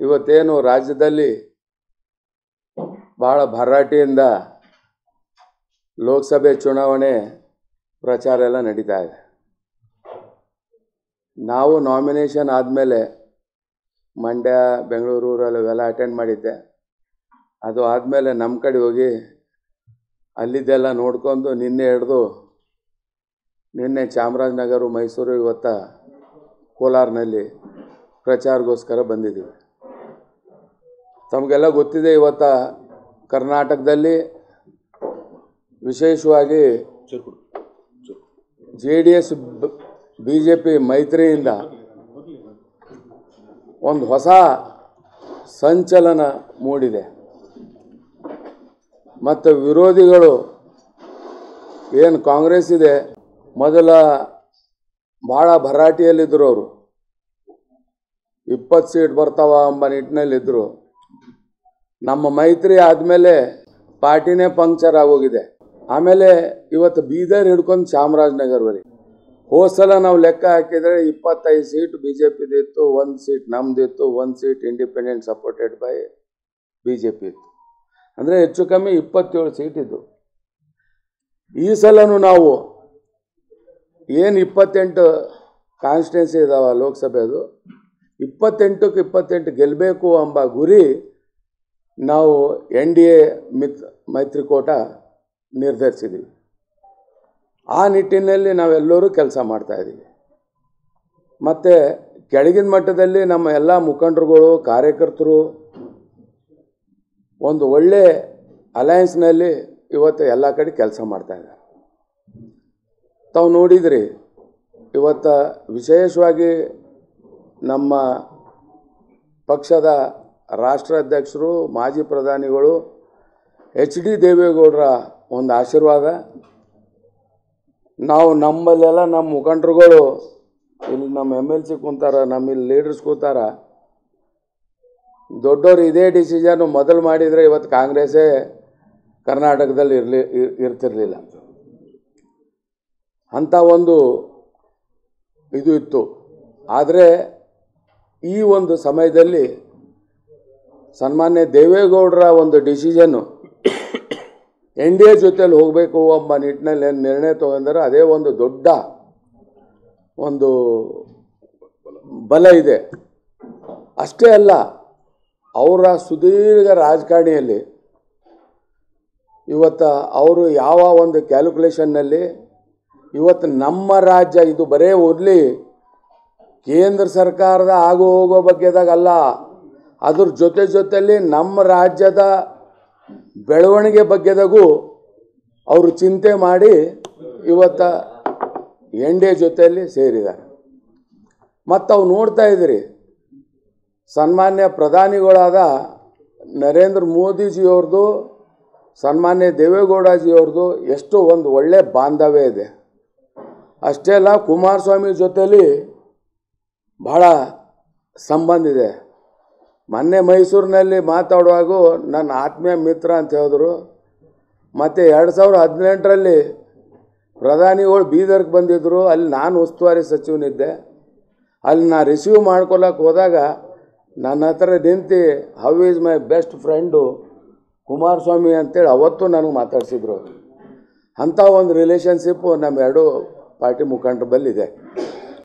ಇವತ್ತೇನು ರಾಜ್ಯದಲ್ಲಿ ಬಹಳ ಭರಾಟೆಯಿಂದ ಲೋಕಸಭೆ ಚುನಾವಣೆ ಪ್ರಚಾರ ಎಲ್ಲ ನಡೀತಾ ಇದೆ. ನಾವು ನಾಮಿನೇಷನ್ ಆದಮೇಲೆ ಮಂಡ್ಯ ಬೆಂಗಳೂರು ಅವೆಲ್ಲ ಅಟೆಂಡ್ ಮಾಡಿದ್ದೆ. ಅದು ಆದಮೇಲೆ ನಮ್ಮ ಕಡೆ ಹೋಗಿ ಅಲ್ಲಿದ್ದೆಲ್ಲ ನೋಡ್ಕೊಂಡು ನಿನ್ನೆ ಚಾಮರಾಜನಗರ, ಮೈಸೂರು, ಇವತ್ತ ಕೋಲಾರನಲ್ಲಿ ಪ್ರಚಾರಗೋಸ್ಕರ ಬಂದಿದ್ದೀವಿ. ತಮಗೆಲ್ಲ ಗೊತ್ತಿದೆ, ಇವತ್ತ ಕರ್ನಾಟಕದಲ್ಲಿ ವಿಶೇಷವಾಗಿ JDS BJP ಮೈತ್ರಿಯಿಂದ ಒಂದು ಹೊಸ ಸಂಚಲನ ಮೂಡಿದೆ. ಮತ್ತು ವಿರೋಧಿಗಳು ಏನು ಕಾಂಗ್ರೆಸ್ ಇದೆ, ಮೊದಲ ಭಾಳ ಭರಾಟೆಯಲ್ಲಿದ್ದರು. ಅವರು 20 ಸೀಟ್ ಬರ್ತಾವ ಎಂಬ ನಿಟ್ಟಿನಲ್ಲಿದ್ದರು. ನಮ್ಮ ಮೈತ್ರಿ ಆದಮೇಲೆ ಪಾರ್ಟಿನೇ ಪಂಕ್ಚರ್ ಆಗೋಗಿದೆ. ಆಮೇಲೆ ಇವತ್ತು ಬೀದರ್ ಹಿಡ್ಕೊಂಡು ಚಾಮರಾಜನಗರವರೆಗೆ ಹೋಸಲ ನಾವು ಲೆಕ್ಕ ಹಾಕಿದರೆ 25 ಸೀಟ್ BJPದಿತ್ತು, 1 ಸೀಟ್ ನಮ್ಮದಿತ್ತು, 1 seat independent supported by BJP ಇತ್ತು. ಅಂದರೆ ಹೆಚ್ಚು ಕಮ್ಮಿ 27 ಸೀಟ್ ಇದ್ದು. ಈ ಸಲನೂ ನಾವು ಏನು 28 ಕಾನ್ಸ್ಟಿಟ್ಯೂನ್ಸಿ ಇದಾವೆ ಲೋಕಸಭೆದು, 28ಕ್ಕೆ 28 ಗೆಲ್ಲಬೇಕು ಎಂಬ ಗುರಿ ನಾವು NDA ಮೈತ್ರಿಕೂಟ ನಿರ್ಧರಿಸಿದ್ದೀವಿ. ಆ ನಿಟ್ಟಿನಲ್ಲಿ ನಾವೆಲ್ಲರೂ ಕೆಲಸ ಮಾಡ್ತಾಯಿದ್ದೀವಿ. ಮತ್ತು ಕೆಳಗಿನ ಮಟ್ಟದಲ್ಲಿ ನಮ್ಮ ಎಲ್ಲ ಮುಖಂಡರುಗಳು, ಕಾರ್ಯಕರ್ತರು ಒಂದು ಒಳ್ಳೆ ಅಲಯನ್ಸ್ನಲ್ಲಿ ಇವತ್ತು ಎಲ್ಲ ಕಡೆ ಕೆಲಸ ಮಾಡ್ತಾಯಿದ್ದಾರೆ. ತಾವು ನೋಡಿದ್ರಿ, ಇವತ್ತು ವಿಶೇಷವಾಗಿ ನಮ್ಮ ಪಕ್ಷದ ರಾಷ್ಟ್ರಾಧ್ಯಕ್ಷರು, ಮಾಜಿ ಪ್ರಧಾನಿಗಳು HD ದೇವೇಗೌಡರ ಒಂದು ಆಶೀರ್ವಾದ, ನಾವು ನಮ್ಮಲ್ಲೆಲ್ಲ ನಮ್ಮ ಮುಖಂಡರುಗಳು ಇಲ್ಲಿ ನಮ್ಮ MLC ಕೂತಾರ, ನಮ್ಮಿಲ್ಲಿ ಲೀಡರ್ಸ್ ಕೂತಾರ. ದೊಡ್ಡವರು ಇದೇ ಡಿಸಿಷನ್ ಮೊದಲು ಮಾಡಿದರೆ ಇವತ್ತು ಕಾಂಗ್ರೆಸ್ಸೇ ಕರ್ನಾಟಕದಲ್ಲಿ ಇರ್ತಿರಲಿಲ್ಲ. ಅಂಥ ಒಂದು ಇದು ಇತ್ತು. ಆದರೆ ಈ ಒಂದು ಸಮಯದಲ್ಲಿ ಸನ್ಮಾನ್ಯ ದೇವೇಗೌಡರ ಒಂದು ಡಿಸಿಷನ್ನು NDA ಜೊತೆಯಲ್ಲಿ ಹೋಗಬೇಕು ಎಂಬ ನಿಟ್ಟಿನಲ್ಲಿ ಏನು ನಿರ್ಣಯ ತಗೊಂಡರೆ ಅದೇ ಒಂದು ದೊಡ್ಡ ಒಂದು ಬಲ ಇದೆ. ಅಷ್ಟೇ ಅಲ್ಲ, ಅವರ ಸುದೀರ್ಘ ರಾಜಕಾರಣಿಯಲ್ಲಿ ಇವತ್ತು ಅವರು ಯಾವ ಒಂದು ಕ್ಯಾಲ್ಕುಲೇಷನ್ನಲ್ಲಿ ಇವತ್ತು ನಮ್ಮ ರಾಜ್ಯ ಇದು ಬರೇ ಓನ್ಲಿ ಕೇಂದ್ರ ಸರ್ಕಾರದ ಆಗೋ ಹೋಗೋ ಬಗ್ಗೆದಾಗಲ್ಲ, ಅದ್ರ ಜೊತೆಯಲ್ಲಿ ನಮ್ಮ ರಾಜ್ಯದ ಬೆಳವಣಿಗೆ ಬಗ್ಗೆದಾಗೂ ಅವರು ಚಿಂತೆ ಮಾಡಿ ಇವತ್ತು NDA ಜೊತೆಯಲ್ಲಿ ಸೇರಿದ್ದಾರೆ. ಮತ್ತು ಅವು ನೋಡ್ತಾ ಇದ್ದೀರಿ, ಸನ್ಮಾನ್ಯ ಪ್ರಧಾನಿಗಳಾದ ನರೇಂದ್ರ ಮೋದಿಜಿಯವ್ರದ್ದು, ಸನ್ಮಾನ್ಯ ದೇವೇಗೌಡಜಿಯವ್ರದ್ದು ಎಷ್ಟು ಒಂದು ಒಳ್ಳೆ ಬಾಂಧವ್ಯ ಇದೆ. ಅಷ್ಟೇ ಅಲ್ಲ, ಕುಮಾರಸ್ವಾಮಿ ಜೊತೆಯಲ್ಲಿ ಭಾಳ ಸಂಬಂಧ ಇದೆ. ಮೊನ್ನೆ ಮೈಸೂರಿನಲ್ಲಿ ಮಾತಾಡುವಾಗ ನನ್ನ ಆತ್ಮೀಯ ಮಿತ್ರ ಅಂತ ಹೇಳಿದ್ರು. ಮತ್ತು 2018ರಲ್ಲಿ ಪ್ರಧಾನಿಗಳು ಬೀದರ್ಗೆ ಬಂದಿದ್ದರು. ಅಲ್ಲಿ ನಾನು ಉಸ್ತುವಾರಿ ಸಚಿವನಿದ್ದೆ. ಅಲ್ಲಿ ನಾನು ರಿಸೀವ್ ಮಾಡ್ಕೊಳಕ್ಕೆ ಹೋದಾಗ ನನ್ನ ಹತ್ರ ನಿಂತು how is my best friend Kumaraswamy ಅಂತೇಳಿ ಅವತ್ತು ನನಗೆ ಮಾತಾಡಿಸಿದ್ರು. ಅಂಥ ಒಂದು ರಿಲೇಷನ್ಶಿಪ್ಪು ನಮ್ಮ 2 ಪಾರ್ಟಿ ಮುಖಂಡರ ಬಲ್ಲಿದೆ.